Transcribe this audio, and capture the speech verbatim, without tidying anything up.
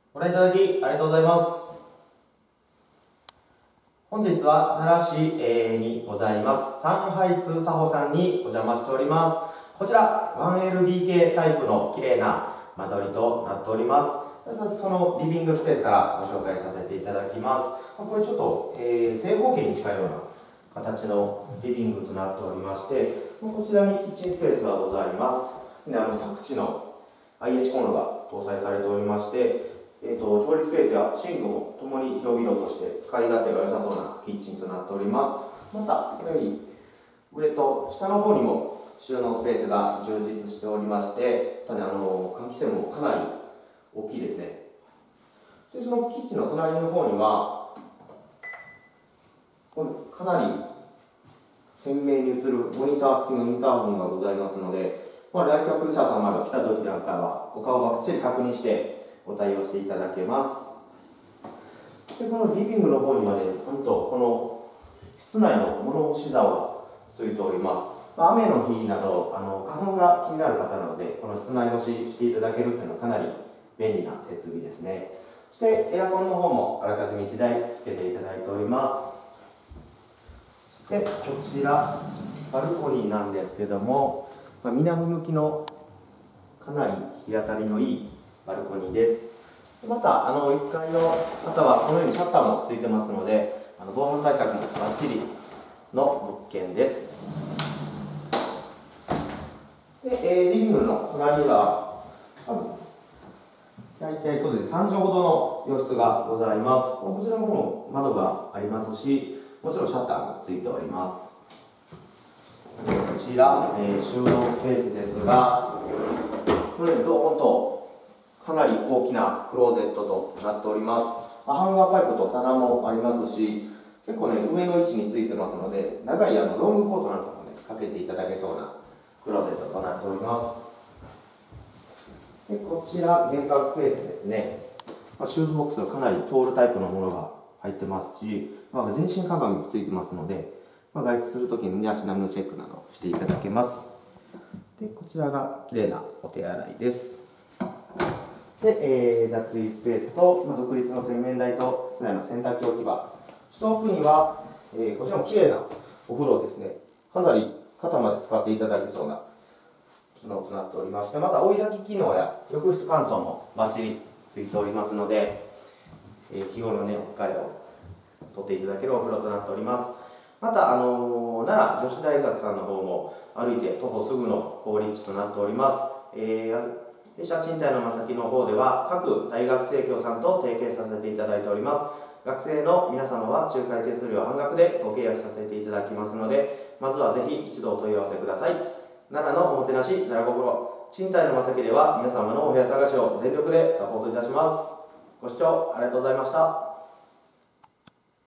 ご覧いただきありがとうございます。本日は奈良市にございますサンハイツ佐保さんにお邪魔しております。こちら ワンエルディーケー タイプの綺麗な間取りとなっております。そのリビングスペースからご紹介させていただきます。これちょっと、えー、正方形に近いような形のリビングとなっておりまして、こちらにキッチンスペースがございます。あの宅地の アイエイチ コンロが搭載されておりまして、えー、と調理スペースやシンクもともに広々として使い勝手が良さそうなキッチンとなっております。またこのように上と下の方にも収納スペースが充実しておりまして、あの換気扇もかなり大きいですね。そしてそのキッチンの隣の方にはかなり鮮明に映るモニター付きのインターホンがございますので、まあ、来客者様が来た時なんかはお顔をばっちり確認してご対応していただけます。でこのリビングの方にはね、なんとこの室内の物干し竿がついております。まあ、雨の日などあの花粉が気になる方なので、この室内干ししていただけるというのはかなり便利な設備ですね。そしてエアコンの方もあらかじめいちだいつけていただいております。そしてこちらバルコニーなんですけども、まあ、南向きのかなり日当たりのいいバルコニーです。またあのいっかいの方はこのようにシャッターもついてますので、あの防犯対策もバッチリの物件です。で、えー、リビングの隣は大体そうですねさんじょうほどの洋室がございます。こちらの方も窓がありますし、もちろんシャッターもついております。こちら、えー、収納スペースですが、これドーンとかなり大きなクローゼットとなっております。ハンガーパイプと棚もありますし、結構ね上の位置についてますので、長いあのロングコートなんかもねかけていただけそうなクローゼットとなっております。でこちら玄関スペースですね。まあ、シューズボックスがかなり通るタイプのものが入ってますし、まあ、全身鏡もついてますので、まあ、外出するときに身足並みのチェックなどしていただけます。でこちらが綺麗なお手洗いです。で、えー、脱衣スペースと、まあ、独立の洗面台と室内の洗濯機置き場、そして奥には、えー、こちらも綺麗なお風呂ですね。かなり肩まで使っていただけそうな機能となっておりまして、また追い焚き機能や浴室乾燥もバッチリついておりますので、えー、日頃ねお疲れを取っていただけるお風呂となっております。また、あのー、奈良女子大学さんの方も歩いて徒歩すぐの好立地となっております。えー弊社賃貸の間先の方では各大学生協さんと提携させていただいております。学生の皆様は仲介手数料半額でご契約させていただきますので、まずはぜひ一度お問い合わせください。奈良のおもてなし奈良心、賃貸の間先では皆様のお部屋探しを全力でサポートいたします。ご視聴ありがとうございました。